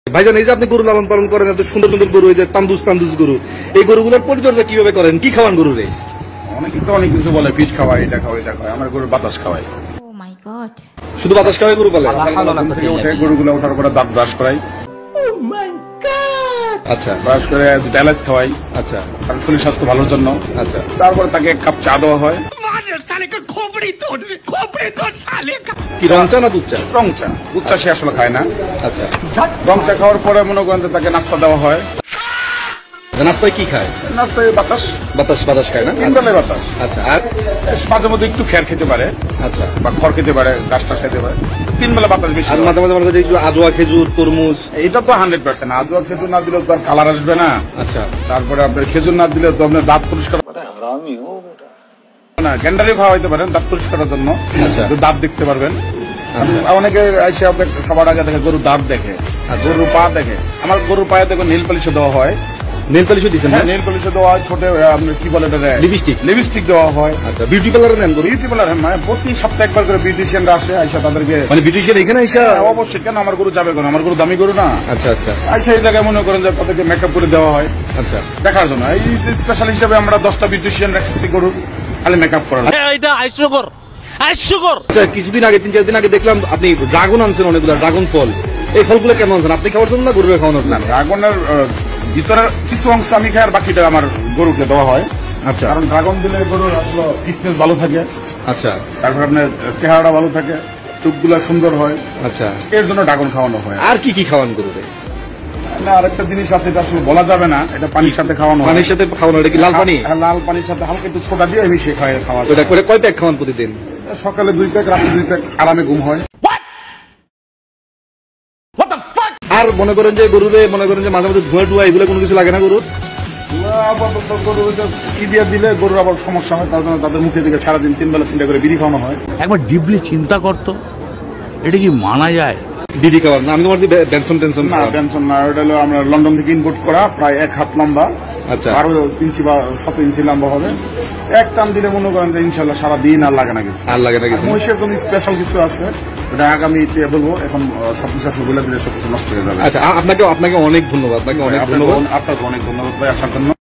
ভাইজান, এই যে আপনি গরু লালন পালন করেন, এত সুন্দর সুন্দর গরু, এই যে তান্দুজ গরু, এই গরুগুলোর পরিচর্যা কিভাবে করেন? কি খাওয়ান গরুরে? অনেকে তো অনেক কিছু বলে, পিঠ খাওয়াই, এটা খাওয়াই, এটা খাওয়াই। আমার গরু বাতাস খাওয়াই। শুধু বাতাস খাওয়াই গরু পালে? গরুগুলো ওঠার পরে দাঁত ব্রাশ করাই। আচ্ছা, ব্রাশ করে ডায়ালাইজ খাওয়াই। আচ্ছা, কারণ শরীর স্বাস্থ্য ভালোর জন্য। আচ্ছা, তারপরে তাকে এক কাপ চা দেওয়া হয়। কি রং চা না দুধ চা? রং চা। দুধ চা সে আসলে খায় না। আচ্ছা, রং চা খাওয়ার পরে মনে করেন তাকে নাস্তা দেওয়া হয়। নাস্তায় কি খায়? নাস্তায় বাতাস বাতাস খায় না? 3 বেলায় বাতাস। আচ্ছা, আর মাঝে মধ্যে একটু খের খেতে পারে। আচ্ছা, বা খড় খেতে পারে, গাছটা খেতে পারে। 3 বেলা বাতাস বেশি। আর মাঝে মাঝে একটু আজোয়া খেজুর, তরমুজ। এটা তো 100%। আজোয়া খেজুর না দিলে তো আর কালার আসবে না। আচ্ছা, তারপরে আপনার খেজুর না দিলে তো আপনার দাঁত পরিষ্কার না। গ্যান্ডারি খাওয়া হইতে পারেন দাঁত পরিষ্কারের জন্য। দাঁত দেখতে পারবেন। অনেকে এসে আপনার সবার আগে দেখে গরুর দাঁত দেখে, আর গরুর পা দেখে। আমার গরুর পায়ে দেখো নীল পালিশও দেওয়া হয়। নেল পালিশও দিচ্ছেন? নেল পালিশও দেওয়া হয়। ছোট আপনার কি বলে লিপস্টিক দেওয়া হয়। আচ্ছা, বিউটি পার্লারে নেন? বিউটি পার্লার মানে প্রতি সপ্তাহে একবার করে বিউটিশিয়ানরা আসে, আইসা তাদেরকে মানে বিউটিশিয়ান এখানে আইসা? অবশ্যই। কেন আমার গরু যাবে কেন? আমার গরু দামি গরু না। আচ্ছা, আচ্ছা, আইসা এই জায়গায় মনে করেন যে তাদেরকে মেকআপ করে দেওয়া হয়। আচ্ছা, দেখার জন্য। এই স্পেশাল হিসেবে আমরা 10টা বিউটিশিয়ান রাখছি গরু খালি মেকআপ করার। এটা হাস্যকর। কিছুদিন আগে 3-4 দিন আগে দেখলাম আপনি ড্রাগন আনছেন, অনেকগুলো ড্রাগন ফল। এই ফলগুলো কেন আনছেন? আপনি খাওয়ার জন্য না গরুকে খাওয়ানোর জন্য? ড্রাগনের ভিতরের কিছু অংশ আমি খাই, আর বাকিটা আমার গরুকে দেওয়া হয়। আচ্ছা, কারণ ড্রাগন দিলে গরুর আসলে ফিটনেস ভালো থাকে। আচ্ছা, তারপর আপনার চেহারাটা ভালো থাকে, চোখগুলা সুন্দর হয়। আচ্ছা, এর জন্য ড্রাগন খাওয়ানো হয়। আর কি কি খাওয়ান গরুকে? না, আরেকটা জিনিস আছে, এটা আসলে বলা যাবে না। এটা পানির সাথে খাওয়ানো হয়। পানির সাথে খাওয়ানো? এটা কি লাল পানি? লাল পানির সাথে হালকা একটু সোডা দিয়ে আমি সে খাওয়া। ওটা করে কয় প্যাক খাওয়ান প্রতিদিন? সকালে 2 প্যাক, রাতে 2 প্যাক, আরামে ঘুম হয়। আর মনে করেন যে গরুরে মাঝে মাঝে ধোঁয়া এগুলো কোনো কিছু লাগে না গরুর? গরু কি দিয়ে দিলে গরুর আবার সমস্যা হয়, তার জন্য তাদের মুখে দিকে সারাদিন 3 বেলা 3টা করে বিড়ি খাওয়ানো হয়। একবার ডিপলি চিন্তা করতো, এটা কি মানা যায়? বিড়ি খাওয়ার না? আমি তোমার বেনসন টেনশন না, টেনশন না। ওটা হলো আমরা লন্ডন থেকে ইম্পোর্ট করা, প্রায় 1 হাত লম্বা। আচ্ছা, 12 ইঞ্চি বা 7 ইঞ্চি লম্বা হবে। এক টান দিলে মনে করেন যে ইনশাল্লাহ সারাদিন আর লাগে না কিছু। মহিষের জন্য স্পেশাল কিছু আছে, ওটা আগামীতে বলবো। এখন সবকিছু আসলে বলে দিলে সবকিছু নষ্ট হয়ে যাবে। আচ্ছা, আপনাকে অনেক ধন্যবাদ। আপনাকে অনেক ধন্যবাদ ভাই আসার জন্য।